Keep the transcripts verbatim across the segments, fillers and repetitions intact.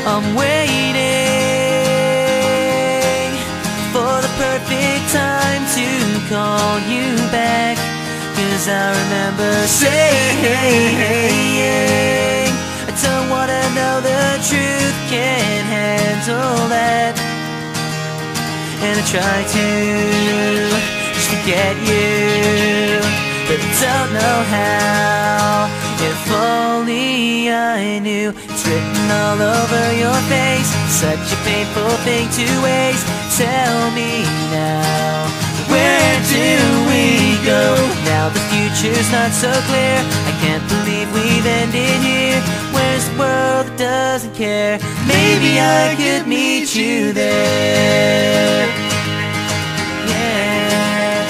I'm waiting for the perfect time to call you back, 'cause I remember saying I don't wanna know the truth, can't handle that. And I try to just forget you, but I don't know how. If only I knew. It's written all over your face, such a painful thing to waste. Tell me now, where do we go? Now the future's not so clear, I can't believe we've ended here. Where's the world that doesn't care? Maybe I could meet you there. Yeah.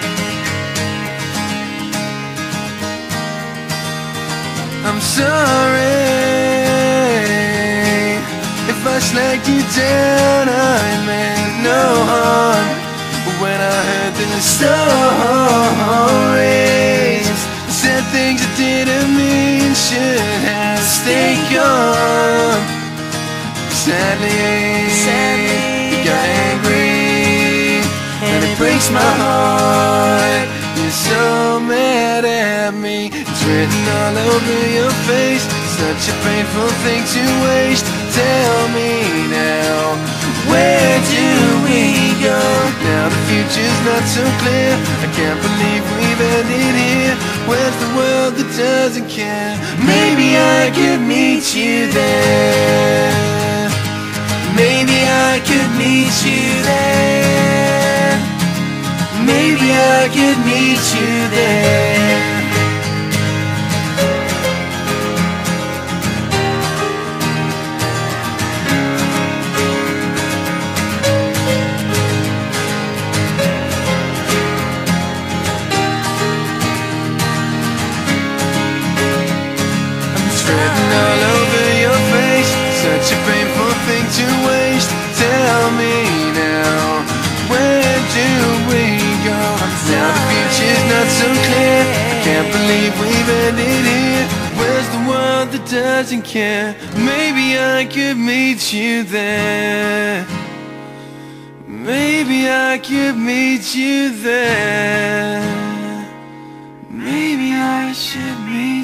I'm sorry if I slagged you down, I meant no harm. When I heard the stories, said things I didn't mean, should have stayed calm. Sadly, Sadly you got angry, and it breaks my heart. You're so mad at me. It's written all over your face, such a painful thing to waste. Tell me now, where do we go? Now the future's not so clear, I can't believe we've ended here. Where's the world that doesn't care? Maybe I could meet you there. Maybe I could meet you there. Maybe I could meet you there. Written all over your face, such a painful thing to waste. Tell me now, where do we go? Now the future's not so clear, I can't believe we've ended here. Where's the world that doesn't care? Maybe I could meet you there. Maybe I could meet you there. Maybe I should meet